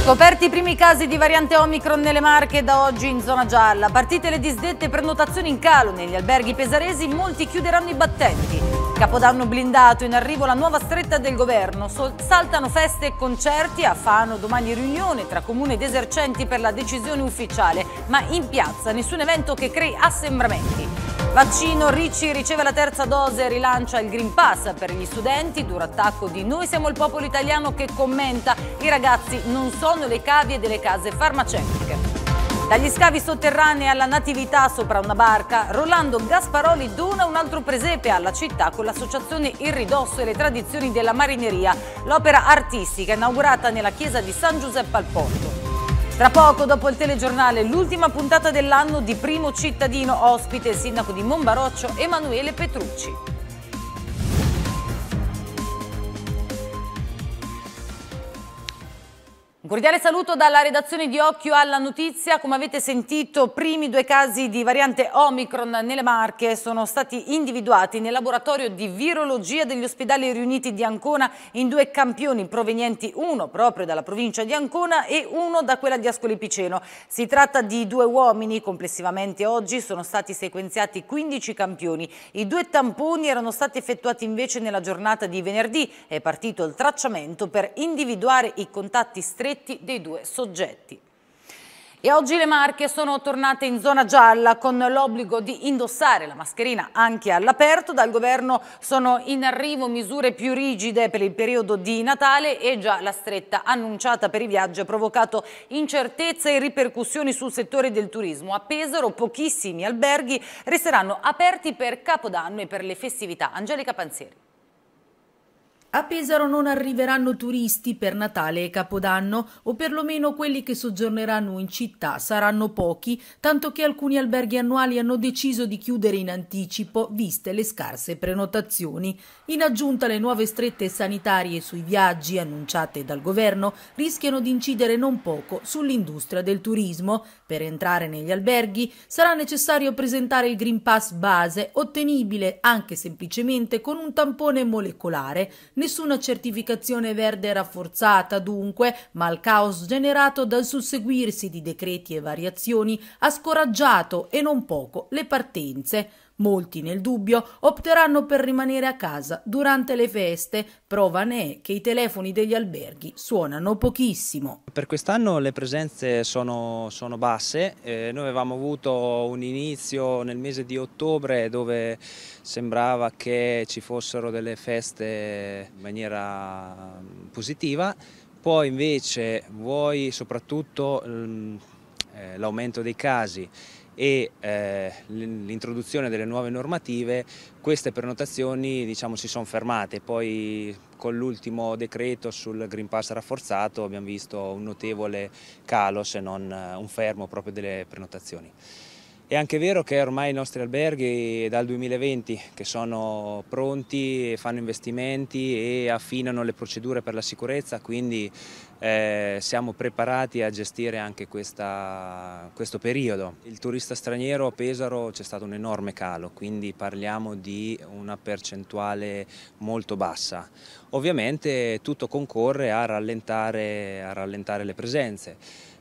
Scoperti i primi casi di variante Omicron nelle Marche da oggi in zona gialla. Partite le disdette, prenotazioni in calo. Negli alberghi pesaresi molti chiuderanno i battenti. Capodanno blindato, in arrivo la nuova stretta del governo. Saltano feste e concerti. A Fano domani riunione tra comune ed esercenti per la decisione ufficiale. Ma in piazza nessun evento che crei assembramenti. Vaccino, Ricci riceve la terza dose e rilancia il Green Pass per gli studenti. Duro attacco di Noi siamo il popolo italiano che commenta: i ragazzi non sono le cavie delle case farmaceutiche. Dagli scavi sotterranei alla natività sopra una barca, Rolando Gasparoli dona un altro presepe alla città con l'associazione Il Ridosso e le tradizioni della marineria, l'opera artistica inaugurata nella chiesa di San Giuseppe al Porto. Tra poco, dopo il telegiornale, l'ultima puntata dell'anno di Primo Cittadino, ospite il sindaco di Monbaroccio Emanuele Petrucci. Un cordiale saluto dalla redazione di Occhio alla Notizia. Come avete sentito, primi due casi di variante Omicron nelle Marche sono stati individuati nel laboratorio di virologia degli ospedali riuniti di Ancona in due campioni provenienti, uno proprio dalla provincia di Ancona e uno da quella di Ascoli Piceno. Si tratta di due uomini. Complessivamente oggi sono stati sequenziati 15 campioni. I due tamponi erano stati effettuati invece nella giornata di venerdì. È partito il tracciamento per individuare i contatti stretti dei due soggetti. E oggi le Marche sono tornate in zona gialla con l'obbligo di indossare la mascherina anche all'aperto. Dal governo sono in arrivo misure più rigide per il periodo di Natale e già la stretta annunciata per i viaggi ha provocato incertezze e ripercussioni sul settore del turismo. A Pesaro pochissimi alberghi resteranno aperti per Capodanno e per le festività. Angelica Panzieri. A Pesaro non arriveranno turisti per Natale e Capodanno, o perlomeno quelli che soggiorneranno in città saranno pochi, tanto che alcuni alberghi annuali hanno deciso di chiudere in anticipo, viste le scarse prenotazioni. In aggiunta, le nuove strette sanitarie sui viaggi annunciate dal governo rischiano di incidere non poco sull'industria del turismo. Per entrare negli alberghi sarà necessario presentare il Green Pass base, ottenibile anche semplicemente con un tampone molecolare. Nessuna certificazione verde rafforzata dunque, ma il caos generato dal susseguirsi di decreti e variazioni ha scoraggiato e non poco le partenze. Molti nel dubbio opteranno per rimanere a casa durante le feste, prova ne è che i telefoni degli alberghi suonano pochissimo. Per quest'anno le presenze sono basse, noi avevamo avuto un inizio nel mese di ottobre dove sembrava che ci fossero delle feste in maniera positiva, poi invece vuoi soprattutto l'aumento dei casi e l'introduzione delle nuove normative, queste prenotazioni si sono fermate. Poi con l'ultimo decreto sul Green Pass rafforzato abbiamo visto un notevole calo, se non un fermo proprio delle prenotazioni. È anche vero che ormai i nostri alberghi dal 2020 che sono pronti, fanno investimenti e affinano le procedure per la sicurezza, quindi siamo preparati a gestire anche questo periodo. Il turista straniero a Pesaro c'è stato un enorme calo, quindi parliamo di una percentuale molto bassa. Ovviamente tutto concorre a rallentare le presenze.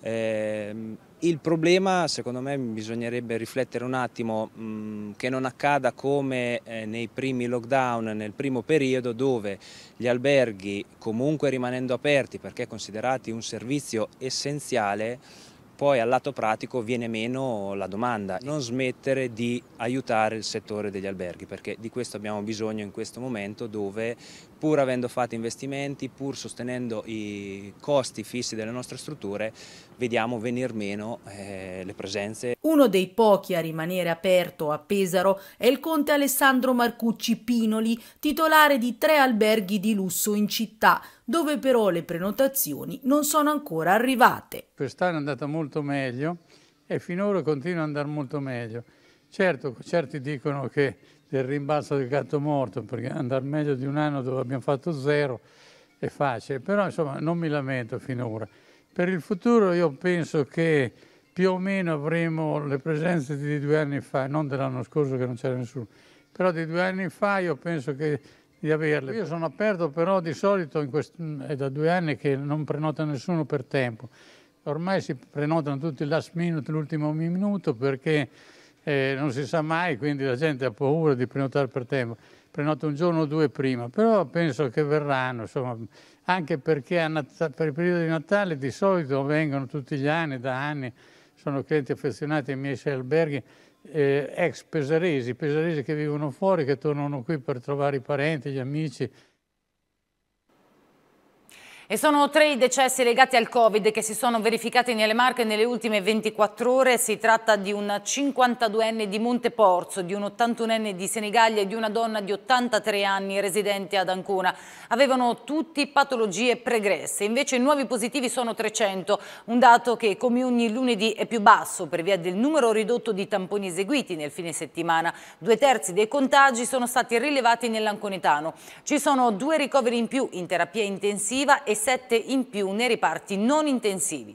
Il problema, secondo me, bisognerebbe riflettere un attimo che non accada come nei primi lockdown, nel primo periodo, dove gli alberghi, comunque rimanendo aperti perché considerati un servizio essenziale, poi al lato pratico viene meno la domanda. Non smettere di aiutare il settore degli alberghi, perché di questo abbiamo bisogno in questo momento dove, pur avendo fatto investimenti, pur sostenendo i costi fissi delle nostre strutture, vediamo venir meno le presenze. Uno dei pochi a rimanere aperto a Pesaro è il conte Alessandro Marcucci Pinoli, titolare di 3 alberghi di lusso in città, dove però le prenotazioni non sono ancora arrivate. Quest'anno è andata molto meglio e finora continua ad andare molto meglio. Certo, certi dicono che del rimbalzo del gatto morto, perché andare meglio di un anno dove abbiamo fatto 0 è facile, però insomma non mi lamento finora. Per il futuro io penso che più o meno avremo le presenze di 2 anni fa, non dell'anno scorso che non c'era nessuno, però di 2 anni fa io penso che di averle. Io sono aperto, però di solito è da 2 anni che non prenota nessuno per tempo. Ormai si prenotano tutti il last minute, l'ultimo minuto, perché non si sa mai, quindi la gente ha paura di prenotare per tempo. Prenota un giorno o 2 prima, però penso che verranno, insomma, anche perché per il periodo di Natale di solito vengono tutti gli anni, da anni, sono clienti affezionati ai miei 6 alberghi, ex pesaresi che vivono fuori, che tornano qui per trovare i parenti, gli amici. E sono 3 i decessi legati al Covid che si sono verificati nelle Marche nelle ultime 24 ore. Si tratta di un 52enne di Monteporzio, di un 81enne di Senigallia e di una donna di 83 anni residente ad Ancona. Avevano tutti patologie pregresse, invece i nuovi positivi sono 300, un dato che come ogni lunedì è più basso per via del numero ridotto di tamponi eseguiti nel fine settimana. 2/3 dei contagi sono stati rilevati nell'Anconetano. Ci sono 2 ricoveri in più in terapia intensiva e 7 in più nei reparti non intensivi.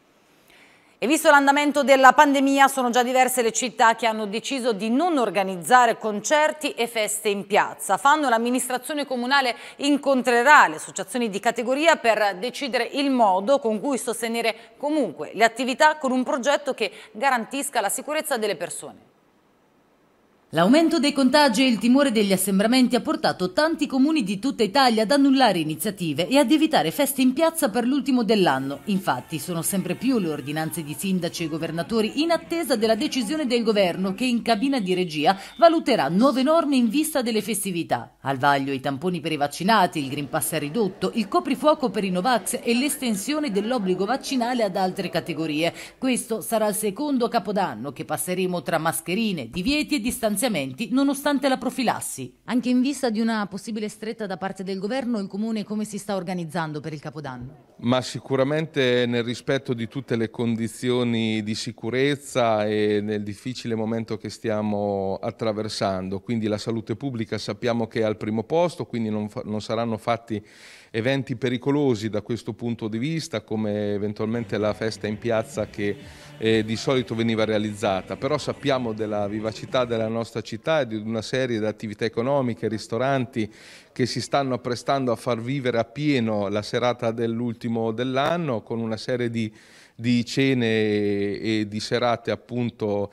E visto l'andamento della pandemia, sono già diverse le città che hanno deciso di non organizzare concerti e feste in piazza. Fanno l'amministrazione comunale incontrerà le associazioni di categoria per decidere il modo con cui sostenere comunque le attività con un progetto che garantisca la sicurezza delle persone. L'aumento dei contagi e il timore degli assembramenti ha portato tanti comuni di tutta Italia ad annullare iniziative e ad evitare feste in piazza per l'ultimo dell'anno. Infatti sono sempre più le ordinanze di sindaci e governatori in attesa della decisione del governo che in cabina di regia valuterà nuove norme in vista delle festività. Al vaglio i tamponi per i vaccinati, il Green Pass ridotto, il coprifuoco per i Novax e l'estensione dell'obbligo vaccinale ad altre categorie. Questo sarà il secondo capodanno che passeremo tra mascherine, divieti e distanziamenti nonostante la profilassi. Anche in vista di una possibile stretta da parte del governo, il comune come si sta organizzando per il capodanno? Ma sicuramente nel rispetto di tutte le condizioni di sicurezza e nel difficile momento che stiamo attraversando. Quindi la salute pubblica sappiamo che è al primo posto, quindi non saranno fatti eventi pericolosi da questo punto di vista, come eventualmente la festa in piazza che di solito veniva realizzata, però sappiamo della vivacità della nostra città e di una serie di attività economiche, ristoranti che si stanno apprestando a far vivere appieno la serata dell'ultimo dell'anno con una serie di cene e di serate appunto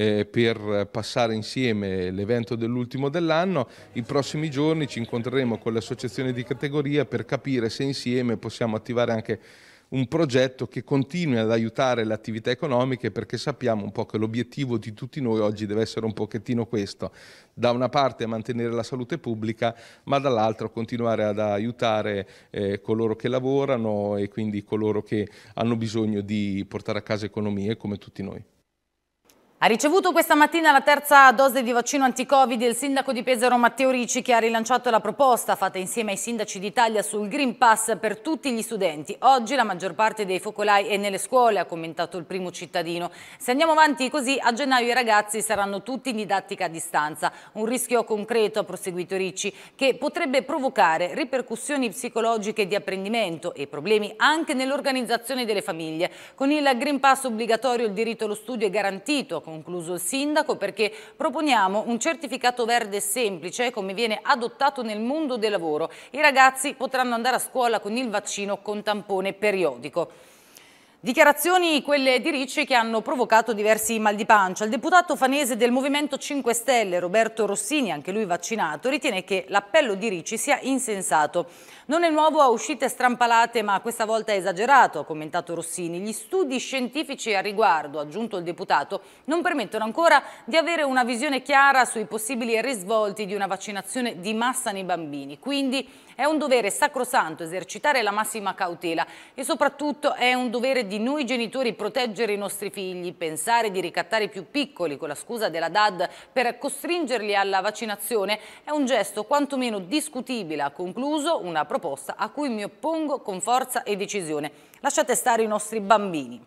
per passare insieme l'evento dell'ultimo dell'anno. I prossimi giorni ci incontreremo con le associazioni di categoria per capire se insieme possiamo attivare anche un progetto che continui ad aiutare le attività economiche, perché sappiamo un po' che l'obiettivo di tutti noi oggi deve essere un pochettino questo: da una parte mantenere la salute pubblica, ma dall'altra continuare ad aiutare coloro che lavorano e quindi coloro che hanno bisogno di portare a casa economie come tutti noi. Ha ricevuto questa mattina la 3ª dose di vaccino anti-Covid il sindaco di Pesaro Matteo Ricci, che ha rilanciato la proposta fatta insieme ai sindaci d'Italia sul Green Pass per tutti gli studenti. Oggi la maggior parte dei focolai è nelle scuole, ha commentato il primo cittadino. Se andiamo avanti così, a gennaio i ragazzi saranno tutti in didattica a distanza. Un rischio concreto, ha proseguito Ricci, che potrebbe provocare ripercussioni psicologiche di apprendimento e problemi anche nell'organizzazione delle famiglie. Con il Green Pass obbligatorio il diritto allo studio è garantito, concluso il sindaco, perché proponiamo un certificato verde semplice come viene adottato nel mondo del lavoro. I ragazzi potranno andare a scuola con il vaccino con tampone periodico. Dichiarazioni quelle di Ricci che hanno provocato diversi mal di pancia. Il deputato fanese del Movimento 5 Stelle, Roberto Rossini, anche lui vaccinato, ritiene che l'appello di Ricci sia insensato. Non è nuovo a uscite strampalate, ma questa volta è esagerato, ha commentato Rossini. Gli studi scientifici a riguardo, ha aggiunto il deputato, non permettono ancora di avere una visione chiara sui possibili risvolti di una vaccinazione di massa nei bambini. Quindi è un dovere sacrosanto esercitare la massima cautela e soprattutto è un dovere di noi genitori proteggere i nostri figli, pensare di ricattare i più piccoli con la scusa della DAD per costringerli alla vaccinazione è un gesto quantomeno discutibile, ha concluso, una proposta a cui mi oppongo con forza e decisione. Lasciate stare i nostri bambini.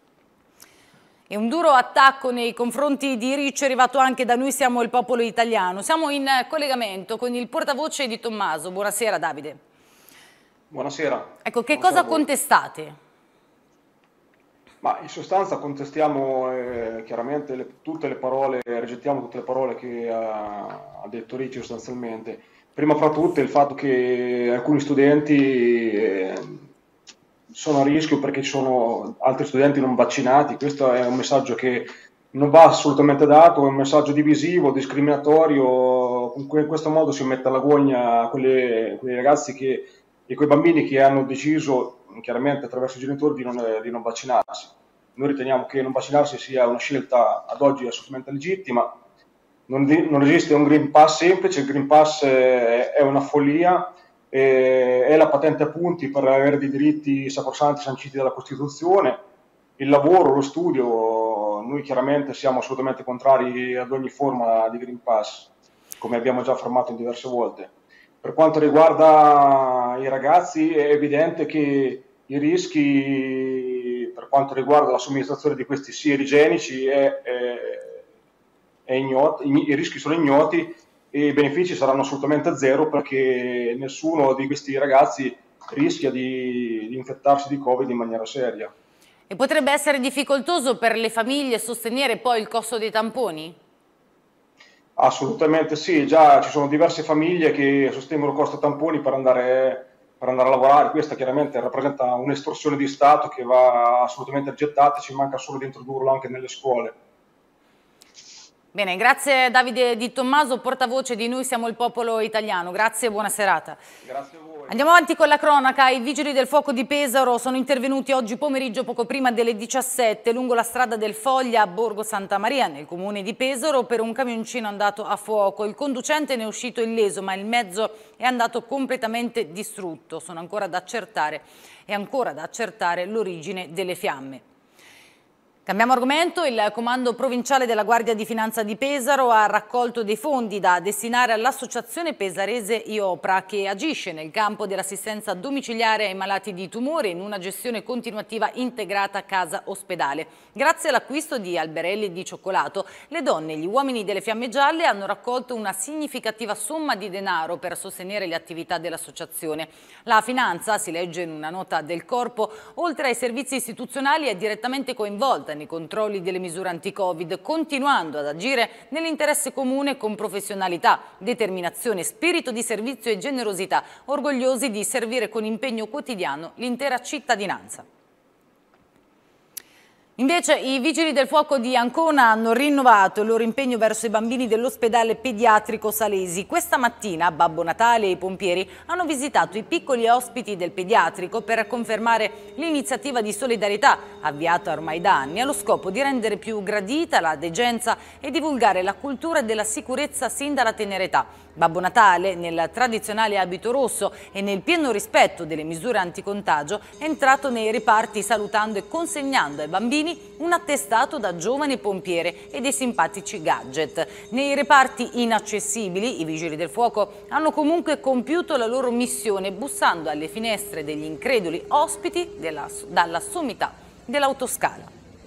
E un duro attacco nei confronti di Ricci è arrivato anche da Noi Siamo il Popolo Italiano. Siamo in collegamento con il portavoce di Tommaso. Buonasera Davide. Buonasera. Ecco, che Buonasera cosa contestate? Ma in sostanza contestiamo chiaramente tutte le parole, rigettiamo tutte le parole che ha detto Ricci sostanzialmente. Prima fra tutte il fatto che alcuni studenti sono a rischio perché ci sono altri studenti non vaccinati. Questo è un messaggio che non va assolutamente dato, è un messaggio divisivo, discriminatorio. In questo modo si mette alla gogna quei ragazzi e quei bambini che hanno deciso chiaramente attraverso i genitori di non vaccinarsi. Noi riteniamo che non vaccinarsi sia una scelta ad oggi assolutamente legittima. Non esiste un Green Pass semplice, il Green Pass è una follia, è la patente a punti per avere dei diritti sacrosanti sanciti dalla Costituzione. Il lavoro, lo studio, noi chiaramente siamo assolutamente contrari ad ogni forma di Green Pass, come abbiamo già affermato in diverse volte. Per quanto riguarda i ragazzi è evidente che i rischi per quanto riguarda la somministrazione di questi sieri è ignoto, i rischi sono ignoti e i benefici saranno assolutamente zero perché nessuno di questi ragazzi rischia di infettarsi di Covid in maniera seria. E potrebbe essere difficoltoso per le famiglie sostenere poi il costo dei tamponi? Assolutamente sì, già ci sono diverse famiglie che sostengono il costo tamponi per andare a lavorare. Questa chiaramente rappresenta un'estorsione di Stato che va assolutamente rigettata, ci manca solo di introdurlo anche nelle scuole. Bene, grazie Davide Di Tommaso, portavoce di Noi Siamo il Popolo Italiano. Grazie e buona serata. Grazie a voi. Andiamo avanti con la cronaca. I vigili del fuoco di Pesaro sono intervenuti oggi pomeriggio poco prima delle 17 lungo la strada del Foglia a Borgo Santa Maria, nel comune di Pesaro, per un camioncino andato a fuoco. Il conducente ne è uscito illeso, ma il mezzo è andato completamente distrutto. È ancora da accertare l'origine delle fiamme. Cambiamo argomento. Il Comando Provinciale della Guardia di Finanza di Pesaro ha raccolto dei fondi da destinare all'associazione pesarese IOPRA che agisce nel campo dell'assistenza domiciliare ai malati di tumore in una gestione continuativa integrata casa-ospedale. Grazie all'acquisto di alberelli di cioccolato, le donne e gli uomini delle Fiamme Gialle hanno raccolto una significativa somma di denaro per sostenere le attività dell'associazione. La finanza, si legge in una nota del Corpo, oltre ai servizi istituzionali è direttamente coinvolta nei controlli delle misure anti-Covid, continuando ad agire nell'interesse comune con professionalità, determinazione, spirito di servizio e generosità, orgogliosi di servire con impegno quotidiano l'intera cittadinanza. Invece i vigili del fuoco di Ancona hanno rinnovato il loro impegno verso i bambini dell'ospedale pediatrico Salesi. Questa mattina Babbo Natale e i pompieri hanno visitato i piccoli ospiti del pediatrico per confermare l'iniziativa di solidarietà avviata ormai da anni allo scopo di rendere più gradita la degenza e divulgare la cultura della sicurezza sin dalla tenera età. Babbo Natale, nel tradizionale abito rosso e nel pieno rispetto delle misure anticontagio, è entrato nei reparti salutando e consegnando ai bambini un attestato da giovane pompiere e dei simpatici gadget. Nei reparti inaccessibili, i vigili del fuoco hanno comunque compiuto la loro missione bussando alle finestre degli increduli ospiti dalla sommità dell'autoscala.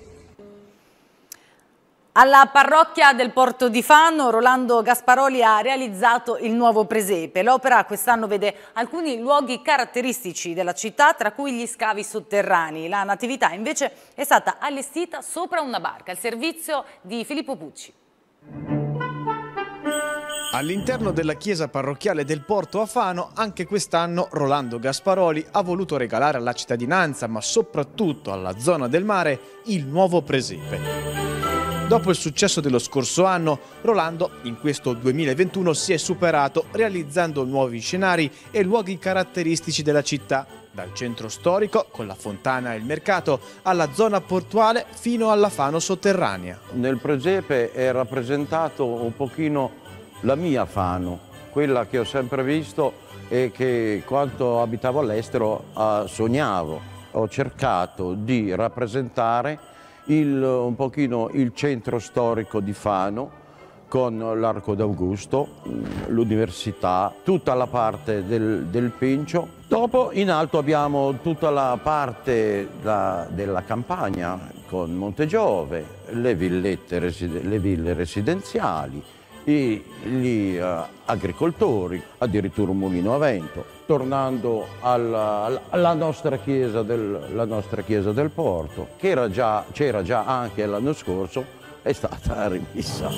Alla parrocchia del Porto di Fano, Rolando Gasparoli ha realizzato il nuovo presepe. L'opera quest'anno vede alcuni luoghi caratteristici della città, tra cui gli scavi sotterranei. La natività invece è stata allestita sopra una barca, al servizio di Filippo Pucci. All'interno della chiesa parrocchiale del Porto a Fano, anche quest'anno Rolando Gasparoli ha voluto regalare alla cittadinanza, ma soprattutto alla zona del mare, il nuovo presepe. Dopo il successo dello scorso anno, Rolando in questo 2021 si è superato realizzando nuovi scenari e luoghi caratteristici della città, dal centro storico con la fontana e il mercato alla zona portuale fino alla Fano sotterranea. Nel presepe è rappresentato un pochino la mia Fano, quella che ho sempre visto e che quando abitavo all'estero sognavo. Ho cercato di rappresentare un pochino il centro storico di Fano con l'Arco d'Augusto, l'università, tutta la parte del Pincio. Dopo in alto abbiamo tutta la parte della campagna con Montegiove, le ville residenziali, gli agricoltori, addirittura un mulino a vento. Tornando alla nostra chiesa del porto, che c'era già anche l'anno scorso, è stata rimessa.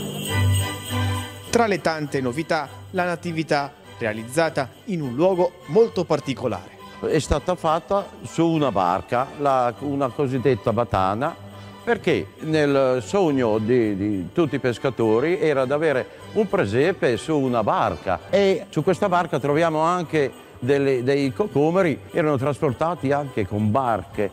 Tra le tante novità, la natività realizzata in un luogo molto particolare. È stata fatta su una barca, una cosiddetta batana, perché nel sogno di tutti i pescatori era di avere un presepe su una barca, e su questa barca troviamo anche dei cocomeri, erano trasportati anche con barche,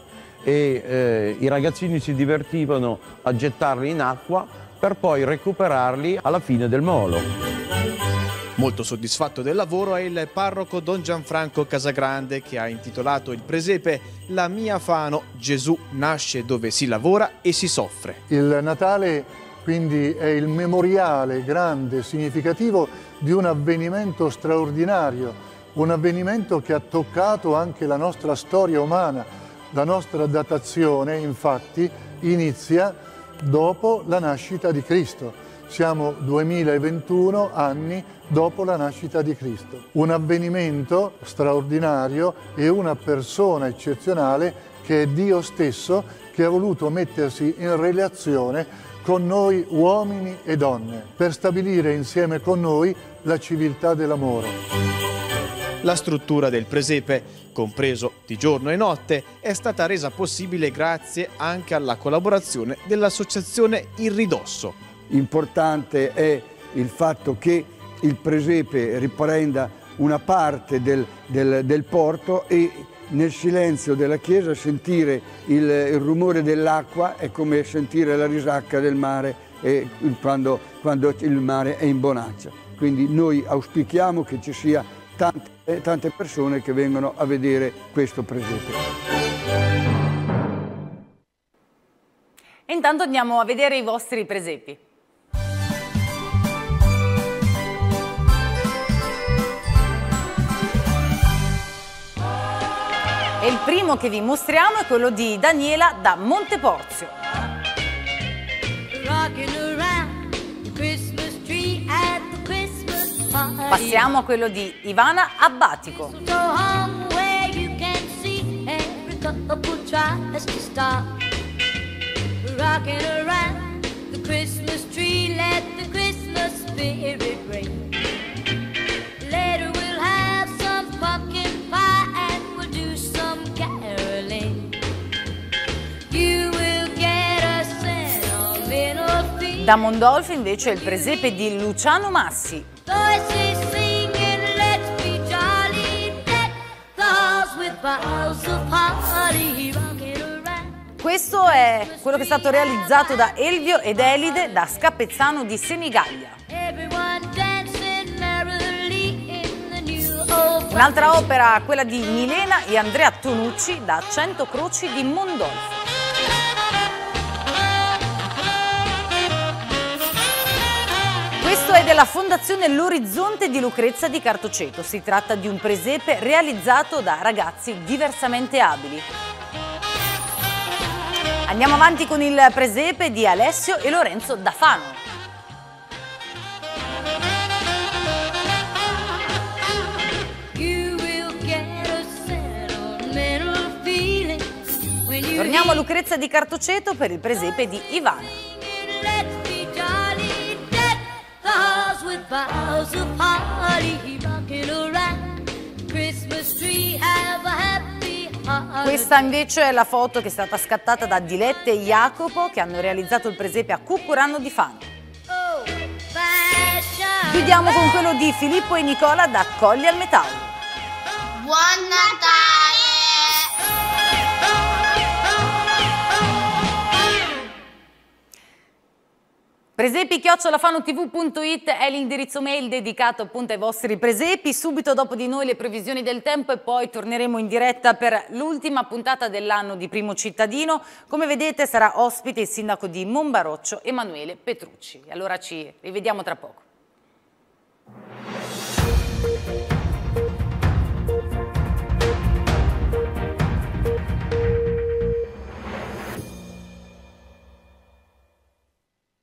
e i ragazzini si divertivano a gettarli in acqua per poi recuperarli alla fine del molo. Molto soddisfatto del lavoro è il parroco Don Gianfranco Casagrande, che ha intitolato il presepe La mia Fano, Gesù nasce dove si lavora e si soffre. Il Natale quindi è il memoriale grande, significativo di un avvenimento straordinario, un avvenimento che ha toccato anche la nostra storia umana. La nostra datazione, infatti, inizia dopo la nascita di Cristo. Siamo 2021 anni dopo la nascita di Cristo. Un avvenimento straordinario e una persona eccezionale che è Dio stesso, che ha voluto mettersi in relazione con noi uomini e donne per stabilire insieme con noi la civiltà dell'amore. La struttura del presepe, compreso di giorno e notte, è stata resa possibile grazie anche alla collaborazione dell'associazione Il Ridosso. Importante è il fatto che il presepe riprenda una parte del porto, e nel silenzio della chiesa sentire il rumore dell'acqua è come sentire la risacca del mare quando il mare è in bonanza. Quindi noi auspichiamo che ci sia tante persone che vengono a vedere questo presepe. E intanto andiamo a vedere i vostri presepi. E il primo che vi mostriamo è quello di Daniela da Monteporzio. Passiamo a quello di Ivana Abbatico. Da Mondolfo invece il presepe di Luciano Massi. Questo è quello che è stato realizzato da Elvio ed Elide da Scapezzano di Senigallia. Un'altra opera, quella di Milena e Andrea Tonucci da 100 Croci di Mondolfo. Questo è della Fondazione L'Orizzonte di Lucrezia di Cartoceto. Si tratta di un presepe realizzato da ragazzi diversamente abili. Andiamo avanti con il presepe di Alessio e Lorenzo da Fano. Torniamo a Lucrezia di Cartoceto per il presepe di Ivana. Questa invece è la foto che è stata scattata da Dilette e Jacopo, che hanno realizzato il presepe a Cuccurano di Fano. Chiudiamo con quello di Filippo e Nicola da Colli al Metallo. Buon Natale! Presepi@fanotv.it è l'indirizzo mail dedicato appunto ai vostri presepi. Subito dopo di noi le previsioni del tempo e poi torneremo in diretta per l'ultima puntata dell'anno di Primo Cittadino. Come vedete sarà ospite il sindaco di Monbaroccio, Emanuele Petrucci. Allora ci rivediamo tra poco.